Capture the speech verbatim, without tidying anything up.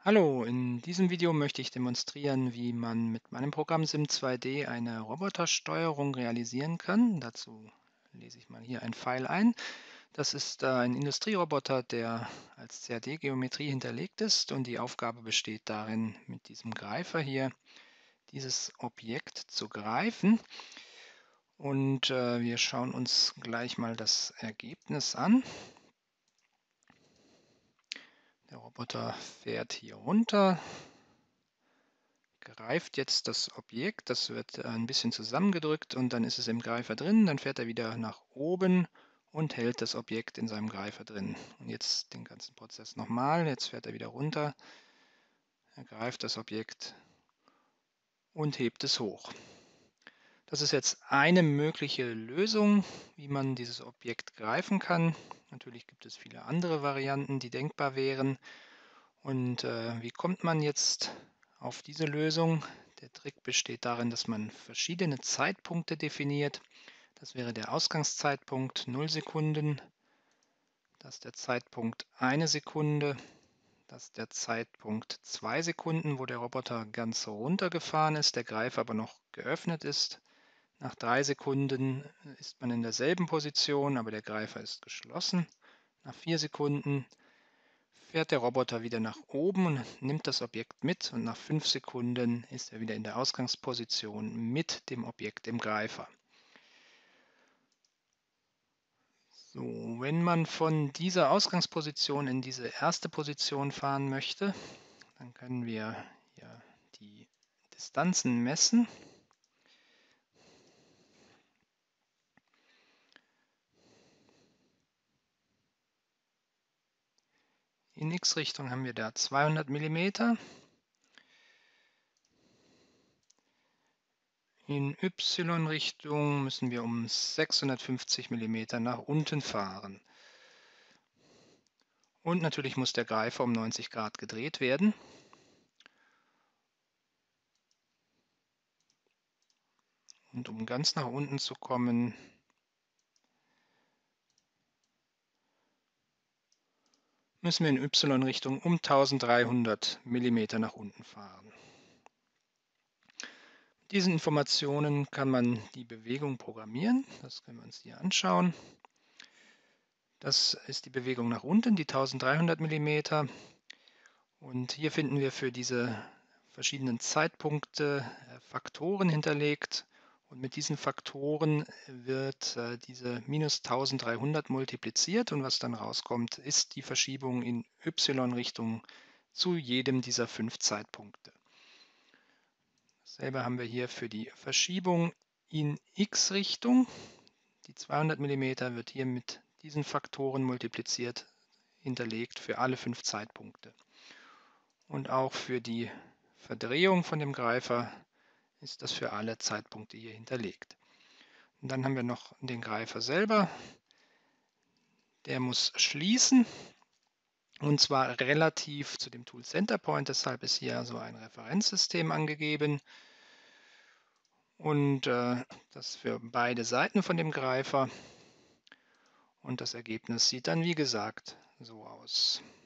Hallo, in diesem Video möchte ich demonstrieren, wie man mit meinem Programm Sim zwei D eine Robotersteuerung realisieren kann. Dazu lese ich mal hier ein Pfeil ein. Das ist äh, ein Industrieroboter, der als C A D-Geometrie hinterlegt ist, und die Aufgabe besteht darin, mit diesem Greifer hier dieses Objekt zu greifen. Und äh, wir schauen uns gleich mal das Ergebnis an. Der Roboter fährt hier runter, greift jetzt das Objekt, das wird äh, ein bisschen zusammengedrückt und dann ist es im Greifer drin, dann fährt er wieder nach oben und hält das Objekt in seinem Greifer drin. Und jetzt den ganzen Prozess nochmal, jetzt fährt er wieder runter, er greift das Objekt und hebt es hoch. Das ist jetzt eine mögliche Lösung, wie man dieses Objekt greifen kann. Natürlich gibt es viele andere Varianten, die denkbar wären. Und äh, wie kommt man jetzt auf diese Lösung? Der Trick besteht darin, dass man verschiedene Zeitpunkte definiert. Das wäre der Ausgangszeitpunkt null Sekunden, das ist der Zeitpunkt eine Sekunde, das ist der Zeitpunkt zwei Sekunden, wo der Roboter ganz runtergefahren ist, der Greifer aber noch geöffnet ist. Nach drei Sekunden ist man in derselben Position, aber der Greifer ist geschlossen. Nach vier Sekunden fährt der Roboter wieder nach oben und nimmt das Objekt mit, und nach fünf Sekunden ist er wieder in der Ausgangsposition mit dem Objekt im Greifer. So, wenn man von dieser Ausgangsposition in diese erste Position fahren möchte, dann können wir hier die Distanzen messen. In x-Richtung haben wir da zweihundert Millimeter. In y-Richtung müssen wir um sechshundertfünfzig Millimeter nach unten fahren. Und natürlich muss der Greifer um neunzig Grad gedreht werden. Und um ganz nach unten zu kommen, müssen wir in y-Richtung um dreizehnhundert Millimeter nach unten fahren. Mit diesen Informationen kann man die Bewegung programmieren. Das können wir uns hier anschauen. Das ist die Bewegung nach unten, die dreizehnhundert Millimeter. Und hier finden wir für diese verschiedenen Zeitpunkte äh, Faktoren hinterlegt. Und mit diesen Faktoren wird äh, diese minus dreizehnhundert multipliziert, und was dann rauskommt, ist die Verschiebung in y-Richtung zu jedem dieser fünf Zeitpunkte. Dasselbe haben wir hier für die Verschiebung in x-Richtung. Die zweihundert Millimeter wird hier mit diesen Faktoren multipliziert, hinterlegt für alle fünf Zeitpunkte. Und auch für die Verdrehung von dem Greifer ist das für alle Zeitpunkte hier hinterlegt. Und dann haben wir noch den Greifer selber. Der muss schließen, und zwar relativ zu dem Tool Centerpoint. Deshalb ist hier so ein Referenzsystem angegeben. Und äh, das für beide Seiten von dem Greifer. Und das Ergebnis sieht dann, wie gesagt, so aus.